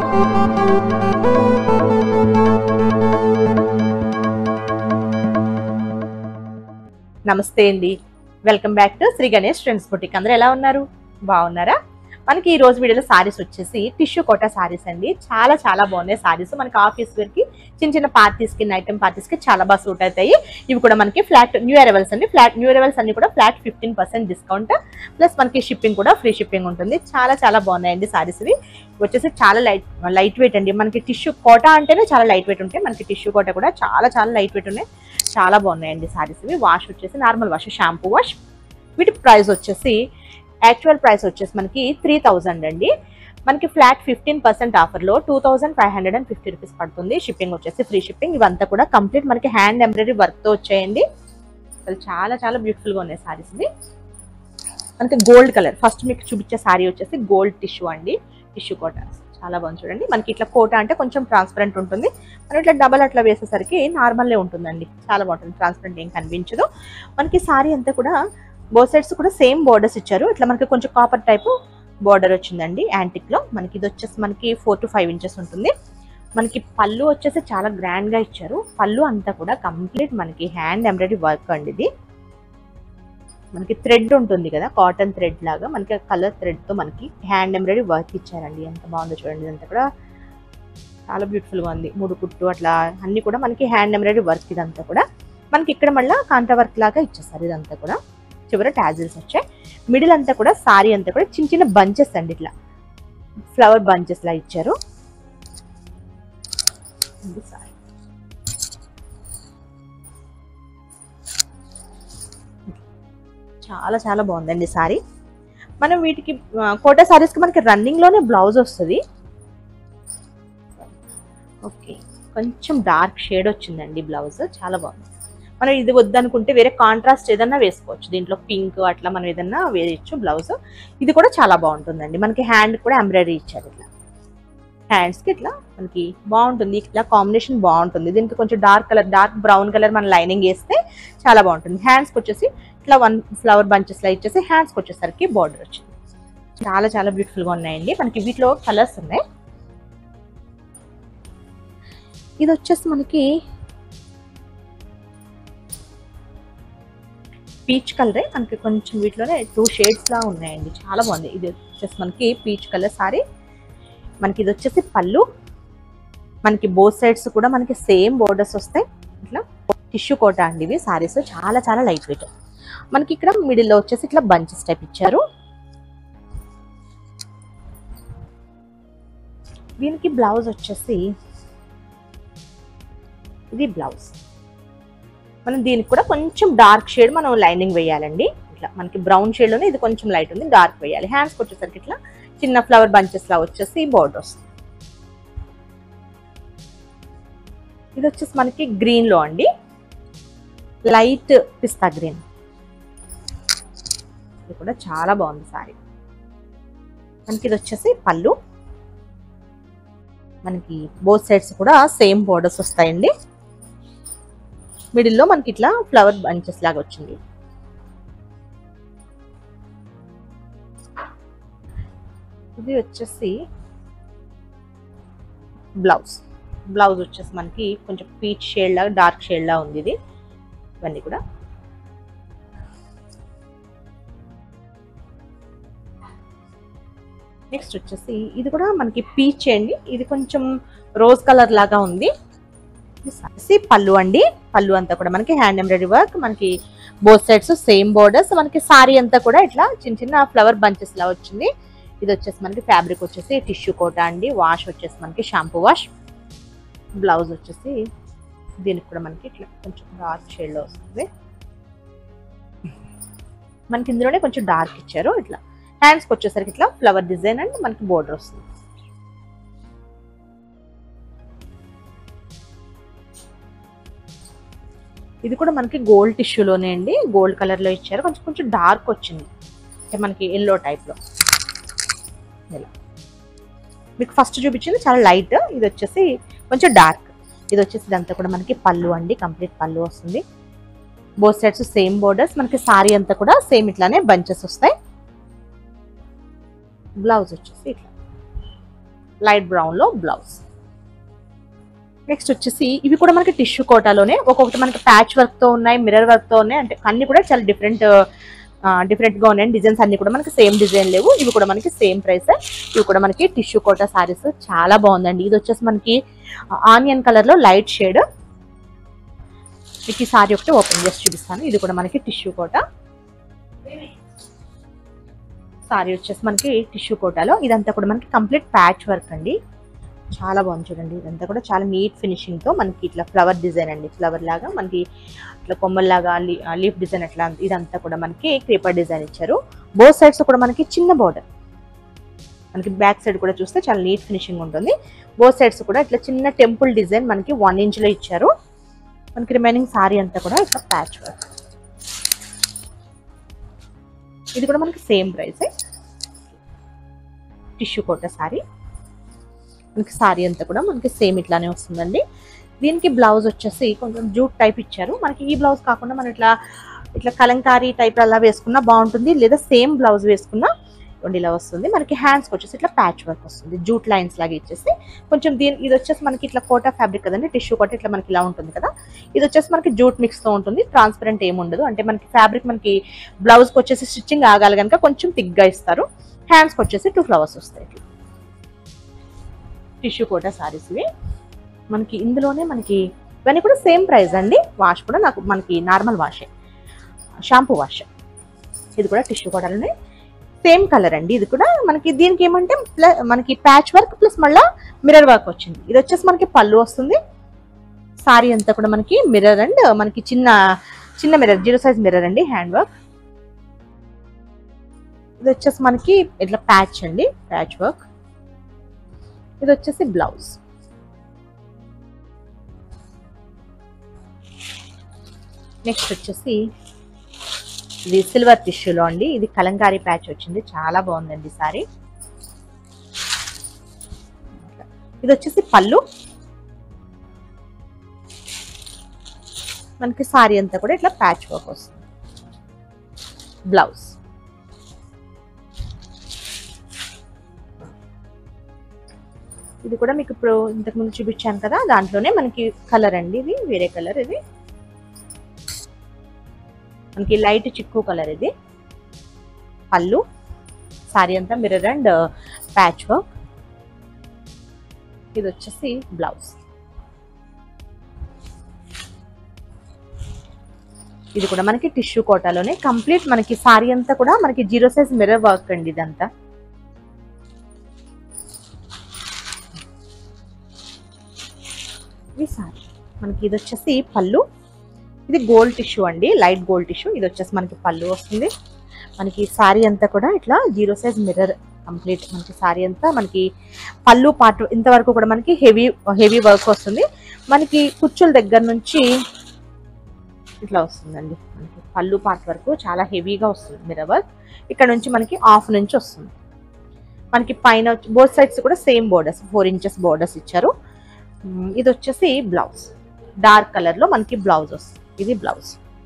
నమస్తే అండి, welcome back to Shri Ganesh trends boutique. అందరూ ఎలా ఉన్నారు? బాగున్నారా? మనకి ఈ రోజు వీడియోలో సారీస్ వచ్చేసి టిష్యూ కోటా సారీస్ అండి. చాలా చాలా బాగున్నాయి సారీస్. మనకి ఆఫీస్ వేర్ కి, చిన్న చిన్న పార్టీస్ కి, నైట్ టైం పార్టీస్ కి చాలా బాగా సూట్ అవుతాయి. ఇవి కూడా మనకి ఫ్లాట్ న్యూ అరైవల్స్ అండి. న్యూ అరైవల్స్ అన్ని కూడా ఫ్లాట్ 15% డిస్కౌంట్ ప్లస్ మనకి షిప్పింగ్ కూడా ఫ్రీ షిప్పింగ్ ఉంటుంది. చాలా చాలా బాగున్నాయండి సారీస్. ఇవి వచ్చేసి చాలా లైట్ వెయిట్ అండి. మనకి టిష్యూ కోటా అంటేనే చాలా లైట్ వెయిట్ ఉంటాయి. మనకి టిష్యూ కోటా కూడా చాలా చాలా లైట్ వెయిట్ ఉన్నాయి. చాలా బాగున్నాయండి సారీస్. ఇవి వాష్ వచ్చేసి నార్మల్ వాష్, షాంపూ వాష్. వీటి ప్రైస్ వచ్చేసి యాక్చువల్ ప్రైస్ వచ్చేసి మనకి 3000 అండి. మనకి ఫ్లాట్ 15% ఆఫర్లో 2550 రూపీస్ పడుతుంది. షిప్పింగ్ వచ్చేసి ఫ్రీ షిప్పింగ్. ఇవంతా కూడా కంప్లీట్ మనకి హ్యాండ్ ఎంబ్రాయిడరీ వర్క్తో వచ్చాయండి. అసలు చాలా చాలా బ్యూటిఫుల్గా ఉన్నాయి సారీస్. ఇవి మనకి గోల్డ్ కలర్. ఫస్ట్ మీకు చూపించే సారీ వచ్చేసి గోల్డ్ టిష్యూ అండి. టిష్యూ కోటా చాలా బాగుంది చూడండి. మనకి ఇట్లా కోటా అంటే కొంచెం ట్రాన్స్పరెంట్ ఉంటుంది. మనం ఇట్లా డబల్ అట్లా వేసేసరికి నార్మల్లే ఉంటుందండి. చాలా బాగుంటుంది, ట్రాన్స్పరెంట్ ఏం కనిపించదు. మనకి సారీ అంతా కూడా బోత్ సైడ్స్ కూడా సేమ్ బోర్డర్స్ ఇచ్చారు. ఇట్లా మనకి కొంచెం కాపర్ టైపు బోర్డర్ వచ్చిందండి యాంటిక్ లో. మనకి ఇది వచ్చేసి మనకి 4 to 5 ఇంచెస్ ఉంటుంది. మనకి పళ్ళు వచ్చేసి చాలా గ్రాండ్ గా ఇచ్చారు. పళ్ళు అంతా కూడా కంప్లీట్ మనకి హ్యాండ్ ఎంబ్రాయిడరీ వర్క్ అండి. ఇది మనకి థ్రెడ్ ఉంటుంది కదా, కాటన్ థ్రెడ్ లాగా మనకి కలర్ థ్రెడ్ తో మనకి హ్యాండ్ ఎంబ్రాయిడరీ వర్క్ ఇచ్చారండి. ఎంత బాగుందో చూడండి. ఇదంతా కూడా చాలా బ్యూటిఫుల్ గా ఉంది. 3 కుట్టు అట్లా అన్ని కూడా మనకి హ్యాండ్ ఎంబ్రాయిడరీ వర్క్. ఇదంతా కూడా మనకి ఇక్కడ మళ్ళీ కాంటా వర్క్ లాగా ఇచ్చేస్తారు. ఇదంతా కూడా చివర టాజిల్స్ వచ్చాయి. మిడిల్ అంతా కూడా సారీ అంతా కూడా చిన్న చిన్న బంచెస్ అండి, ఇట్లా ఫ్లవర్ బంచెస్ లా ఇచ్చారు. చాలా చాలా బాగుందండి సారీ. మనం వీటికి కోటా సారీస్ కి మనకి రన్నింగ్ లోనే బ్లౌజ్ వస్తుంది. ఓకే, కొంచెం డార్క్ షేడ్ వచ్చిందండి బ్లౌజ్. చాలా బాగుంది. మనం ఇది వద్దనుకుంటే వేరే కాంట్రాస్ట్ ఏదన్నా వేసుకోవచ్చు. దీంట్లో పింక్ అట్లా మనం ఏదన్నా వేయచ్చు బ్లౌజ్. ఇది కూడా చాలా బాగుంటుందండి. మనకి హ్యాండ్ కూడా ఎంబ్రాయిడరీ ఇచ్చారు. ఇట్లా హ్యాండ్స్ కి ఇట్లా మనకి బాగుంటుంది. ఇట్లా కాంబినేషన్ బాగుంటుంది. దీనికి కొంచెం dark colour, dark brown colour మనం లైనింగ్ వేస్తే చాలా బాగుంటుంది. హ్యాండ్స్కి వచ్చేసి ఇట్లా 1 ఫ్లవర్ బంచెస్ లా ఇచ్చేసి హ్యాండ్స్కి వచ్చేసరికి బార్డర్ వచ్చింది. చాలా చాలా బ్యూటిఫుల్ గా ఉన్నాయండి. మనకి వీటిలో కలర్స్ ఉన్నాయి. ఇది వచ్చేసి మనకి పీచ్ కలరే. మనకి కొంచెం వీటిలోనే 2 షేడ్స్ లా ఉన్నాయండి. చాలా బాగుంది. ఇది వచ్చేసి మనకి పీచ్ కలర్ సారీ. మనకి ఇది వచ్చేసి పళ్ళు. మనకి బోత్ సైడ్స్ కూడా మనకి సేమ్ బోర్డర్స్ వస్తాయి. ఇట్లా టిష్యూ కోటా అండి. ఇవి సారీస్ చాలా చాలా లైట్ వెయిట్. మనకి ఇక్కడ మిడిల్లో వచ్చేసి ఇట్లా బంచెస్ టైప్ ఇచ్చారు. దీనికి బ్లౌజ్ వచ్చేసి ఇది బ్లౌజ్. మనం దీనికి కూడా కొంచెం డార్క్ షేడ్ మనం లైనింగ్ వేయాలండి. ఇట్లా మనకి బ్రౌన్ షేడ్ లోనే ఇది కొంచెం లైట్ ఉంది, డార్క్ వేయాలి. హ్యాండ్స్కి వచ్చేసరికి ఇట్లా చిన్న ఫ్లవర్ బంచెస్ లా వచ్చేసి బోర్డర్ వస్తుంది. ఇది వచ్చేసి మనకి గ్రీన్ లో అండి, లైట్ పిస్తా గ్రీన్. ఇది కూడా చాలా బాగుంది సారీ. మనకి ఇది వచ్చేసి పళ్ళు. మనకి బోత్ సైడ్స్ కూడా సేమ్ బోర్డర్స్ వస్తాయండి. మిడిల్లో మనకి ఇట్లా ఫ్లవర్ బంచెస్ లాగా వచ్చింది. ఇది వచ్చేసి బ్లౌజ్. బ్లౌజ్ వచ్చేసి మనకి కొంచెం పీచ్ షేడ్ లాగా, డార్క్ షేడ్ లా ఉంది. ఇది ఇవన్నీ కూడా నెక్స్ట్ వచ్చేసి ఇది కూడా మనకి పీచ్ అండి. ఇది కొంచెం రోజ్ కలర్ లాగా ఉంది. పళ్ళు అండి. పళ్ళు అంతా కూడా మనకి హ్యాండ్ ఎంబ్రాయిడరీ వర్క్. మనకి బోత్ సైడ్స్ సేమ్ బోర్డర్స్. మనకి సారీ అంతా కూడా ఇట్లా చిన్న చిన్న ఫ్లవర్ బంచెస్ లా వచ్చింది. ఇది వచ్చేసి మనకి ఫ్యాబ్రిక్ వచ్చేసి టిష్యూ కోటా అండి. వాష్ వచ్చేసి మనకి షాంపూ వాష్. బ్లౌజ్ వచ్చేసి దీనికి కూడా మనకి ఇట్లా కొంచెం డార్క్ షేడ్ లో వస్తుంది. మనకి ఇందులోనే కొంచెం డార్క్ ఇచ్చారు. ఇట్లా హ్యాండ్స్కి వచ్చేసరికి ఇట్లా ఫ్లవర్ డిజైన్ అండ్ మనకి బోర్డర్ వస్తుంది. ఇది కూడా మనకి గోల్డ్ టిష్యూలోనే అండి. గోల్డ్ కలర్ లో ఇచ్చారు. కొంచెం కొంచెం డార్క్ వచ్చింది, మనకి ఎల్లో టైప్ లో. ఇలా మీకు ఫస్ట్ చూపించింది చాలా లైట్, ఇది వచ్చేసి కొంచెం డార్క్. ఇది వచ్చేసి ఇదంతా కూడా మనకి పళ్ళు అండి, కంప్లీట్ పళ్ళు వస్తుంది. Both sides same borders. మనకి సారీ అంతా కూడా సేమ్ ఇట్లానే బంచెస్ వస్తాయి. బ్లౌజ్ వచ్చేసి ఇట్లా లైట్ బ్రౌన్ లో బ్లౌజ్. నెక్స్ట్ వచ్చేసి ఇవి కూడా మనకి టిష్యూ కోటాలోనే, ఒక్కొక్కటి మనకి ప్యాచ్ వర్క్ తో ఉన్నాయి, మిర్రర్ వర్క్ తో ఉన్నాయి, అంటే అన్ని కూడా చాలా డిఫరెంట్ గా ఉన్నాయి. డిజైన్స్ అన్ని కూడా మనకి సేమ్ డిజైన్ లేవు. ఇవి కూడా మనకి సేమ్ ప్రైస్. ఇవి కూడా మనకి టిష్యూ కోటా సారీస్ చాలా బాగుందండి. ఇది వచ్చేసి మనకి ఆనియన్ కలర్ లో లైట్ షేడ్. మీకు ఈ సారీ ఒకటి ఓపెన్ చేసి చూపిస్తాను. ఇది కూడా మనకి టిష్యూ కోటా సారీ వచ్చేసి మనకి టిష్యూ కోటాలో. ఇదంతా కూడా మనకి కంప్లీట్ ప్యాచ్ వర్క్ అండి. చాలా బాగుంది చూడండి. ఇదంతా కూడా చాలా నీట్ ఫినిషింగ్ తో మనకి ఇట్లా ఫ్లవర్ డిజైన్ అండి. ఫ్లవర్ లాగా మనకి ఇట్లా కొమ్మల్లాగా లీఫ్ డిజైన్ అట్లా, ఇదంతా కూడా మనకి క్రీపర్ డిజైన్ ఇచ్చారు. బోత్ సైడ్స్ కూడా మనకి చిన్న బోర్డర్. మనకి బ్యాక్ సైడ్ కూడా చూస్తే చాలా నీట్ ఫినిషింగ్ ఉంటుంది. బోత్ సైడ్స్ కూడా ఇట్లా చిన్న టెంపుల్ డిజైన్ మనకి 1 ఇంచ్ లో ఇచ్చారు. మనకి రిమైనింగ్ సారీ అంతా కూడా ఇట్లా ప్యాచ్ వర్క్. ఇది కూడా మనకి same price. Tissue Kota sari. మనకి సారీ అంతా కూడా మనకి సేమ్ ఇట్లానే వస్తుందండి. దీనికి బ్లౌజ్ వచ్చేసి కొంచెం జూట్ టైప్ ఇచ్చారు. మనకి ఈ బ్లౌజ్ కాకుండా మనం ఇట్లా కలంకారీ టైప్ అలా వేసుకున్నా బాగుంటుంది, లేదా సేమ్ బ్లౌజ్ వేసుకున్నా ఇలా వస్తుంది. మనకి హ్యాండ్స్కి వచ్చేసి ఇట్లా ప్యాచ్ వర్క్ వస్తుంది, జూట్ లైన్స్ లాగా ఇచ్చేసి కొంచెం ఇది వచ్చేసి మనకి ఇట్లా కోటా ఫ్యాబ్రిక్ కదండి, టిష్యూ కోటా ఇట్లా మనకి ఇలా ఉంటుంది కదా. ఇది వచ్చేసి మనకి జూట్ మిక్స్ తో ఉంటుంది, ట్రాన్స్పరెంట్ ఏమి ఉండదు. అంటే మనకి ఫ్యాబ్రిక్ మనకి బ్లౌజ్కి వచ్చేసి స్టిచ్చింగ్ ఆగాలి కనుక కొంచెం థిక్గా ఇస్తారు. హ్యాండ్స్కి వచ్చేసి 2 ఫ్లవర్స్ వస్తాయి. టిష్యూ కోటా సారీస్ ఇవి మనకి. ఇందులోనే మనకి ఇవన్నీ కూడా సేమ్ ప్రైస్ అండి. వాష్ కూడా మనకి నార్మల్ వాషే, షాంపూ వాష్. ఇది కూడా టిష్యూ కోటాలోనే సేమ్ కలర్ అండి. ఇది కూడా మనకి దీనికి ఏమంటే మనకి ప్యాచ్ వర్క్ ప్లస్ మళ్ళీ మిర్రర్ వర్క్ వచ్చింది. ఇది వచ్చేసి మనకి పళ్ళు వస్తుంది. సారీ అంతా కూడా మనకి మిర్రర్ అండ్ మనకి చిన్న మిర్రర్, 0 సైజ్ మిర్రర్ అండి. Hand work. ఇది వచ్చేసి మనకి ఇట్లా ప్యాచ్ అండి, ప్యాచ్ వర్క్. ఇది వచ్చేసి బ్లౌజ్. నెక్స్ట్ వచ్చేసి ఇది సిల్వర్ టిష్యూలో అండి. ఇది కలంకారీ ప్యాచ్ వచ్చింది, చాలా బాగుందండి సారీ. ఇది వచ్చేసి పళ్ళు. మనకి సారీ అంతా కూడా ఇట్లా ప్యాచ్ వర్క్ వస్తుంది. బ్లౌజ్. ఇది కూడా మీకు ఇప్పుడు ఇంతకుముందు చూపించాను కదా, దాంట్లోనే మనకి కలర్ అండి. ఇది వేరే కలర్. ఇది మనకి లైట్ చిక్కు కలర్. ఇది పళ్ళు. సారీ అంతా మిర్రర్ అండ్ ప్యాచ్ వర్క్. ఇది వచ్చేసి బ్లౌజ్. ఇది కూడా మనకి టిష్యూ కోటాలోనే కంప్లీట్ మనకి సారీ అంతా కూడా మనకి 0 సైజ్ మిర్రర్ వర్క్ అండి. ఇదంతా సారీ మనకి. ఇది వచ్చేసి పళ్ళు. ఇది గోల్డ్ టిష్యూ అండి, లైట్ గోల్డ్ టిష్యూ. ఇది వచ్చేసి మనకి పళ్ళు వస్తుంది. మనకి సారీ అంతా కూడా ఇట్లా 0 సైజ్ మిర్రర్ కంప్లీట్. మనకి సారీ అంతా మనకి పళ్ళు పార్ట్ ఇంతవరకు కూడా మనకి హెవీ వర్క్ వస్తుంది. మనకి కుచ్చుల దగ్గర నుంచి ఇట్లా వస్తుందండి. మనకి పళ్ళు పార్ట్ వరకు చాలా హెవీగా వస్తుంది మిర్రర్ వర్క్. ఇక్కడ నుంచి మనకి హాఫ్ నుంచి వస్తుంది. మనకి పైన బోత్ సైడ్స్ కూడా సేమ్ బోర్డర్స్, 4 ఇంచెస్ బోర్డర్స్ ఇచ్చారు. ఇది వచ్చేసి బ్లౌజ్. డార్క్ కలర్ లో మనకి బ్లౌజ్ వస్తుంది. ఇది బ్లౌజ్.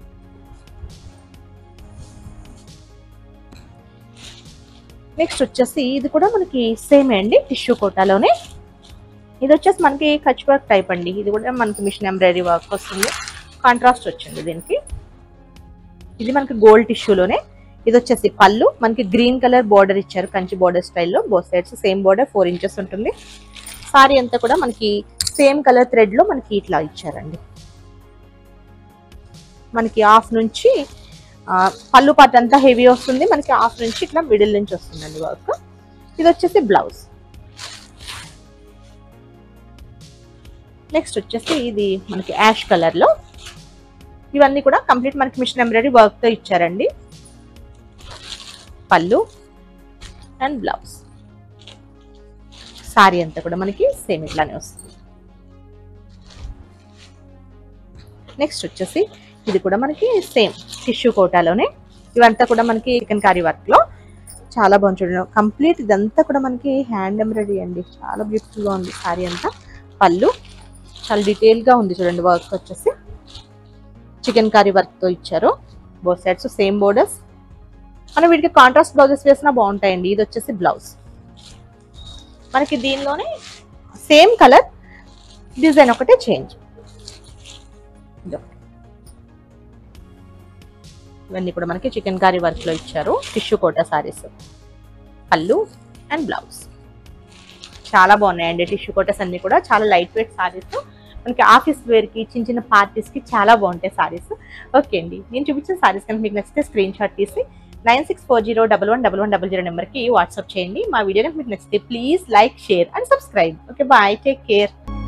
నెక్స్ట్ వచ్చేసి ఇది కూడా మనకి సేమ్ అండి, టిష్యూ కోటాలోనే. ఇది వచ్చేసి మనకి కచ్ వర్క్ టైప్ అండి. ఇది కూడా మనకి మిషన్ ఎంబ్రాయిడరీ వర్క్ వస్తుంది, కాంట్రాస్ట్ వచ్చింది దీనికి. ఇది మనకి గోల్డ్ టిష్యూలోనే. ఇది వచ్చేసి పళ్ళు. మనకి గ్రీన్ కలర్ బోర్డర్ ఇచ్చారు, కంచి బోర్డర్ స్టైల్లో. Both sides same border, 4 inches ఉంటుంది. సారీ అంతా కూడా మనకి సేమ్ కలర్ థ్రెడ్ లో మనకి ఇట్లా ఇచ్చారండి. మనకి హాఫ్ నుంచి పళ్ళు పార్ట్ అంతా హెవీ వస్తుంది. మనకి హాఫ్ నుంచి ఇట్లా మిడిల్ నుంచి వస్తుందండి వర్క్. ఇది వచ్చేసి బ్లౌజ్. నెక్స్ట్ వచ్చేసి ఇది మనకి యాష్ కలర్ లో. ఇవన్నీ కూడా కంప్లీట్ మనకి మిషన్ ఎంబ్రాయిడరీ వర్క్ తో ఇచ్చారండి. పళ్ళు అండ్ బ్లౌజ్. సారీ అంతా కూడా మనకి సేమ్ ఇట్లానే వస్తుంది. నెక్స్ట్ వచ్చేసి ఇది కూడా మనకి సేమ్ టిష్యూ కోటాలోనే. ఇవంతా కూడా మనకి చికెన్ కారీ వర్క్ లో చాలా బాగుంది చూడండి. కంప్లీట్ ఇదంతా కూడా మనకి హ్యాండ్ ఎంబ్రాయిడరీ అండి, చాలా బ్యూటిఫుల్ గా ఉంది సారీ అంతా. పళ్ళు చాలా డీటెయిల్ గా ఉంది చూడండి. వర్క్ వచ్చేసి చికెన్ కారీ వర్క్ తో ఇచ్చారు. Both sides same borders. మనం వీటికి కాంట్రాస్ట్ బ్లౌజెస్ వేసినా బాగుంటాయండి. ఇది వచ్చేసి బ్లౌజ్. మనకి దీనిలోనే సేమ్ కలర్ డిజైన్ ఒకటే చేంజ్. ఇవన్నీ కూడా మనకి చికెన్ కారీ వర్క్ లో ఇచ్చారు. టిష్యూ కోటా సారీస్, పళ్ళు అండ్ బ్లౌజ్ చాలా బాగున్నాయండి. టిష్యూ కోటాస్ అన్ని కూడా చాలా లైట్ వెయిట్ సారీస్, మనకి ఆఫీస్ వేర్ కి చిన్న చిన్న పార్టీస్ కి చాలా బాగుంటాయి సారీస్. ఓకే అండి, నేను చూపించిన సారీస్ కనుక మీకు నచ్చితే స్క్రీన్ షాట్ తీసి 9640111100 నెంబర్కి వాట్సాప్ చేయండి. మా వీడియో కనుక మీకు నచ్చితే please like, share and subscribe. Okay, bye, take care.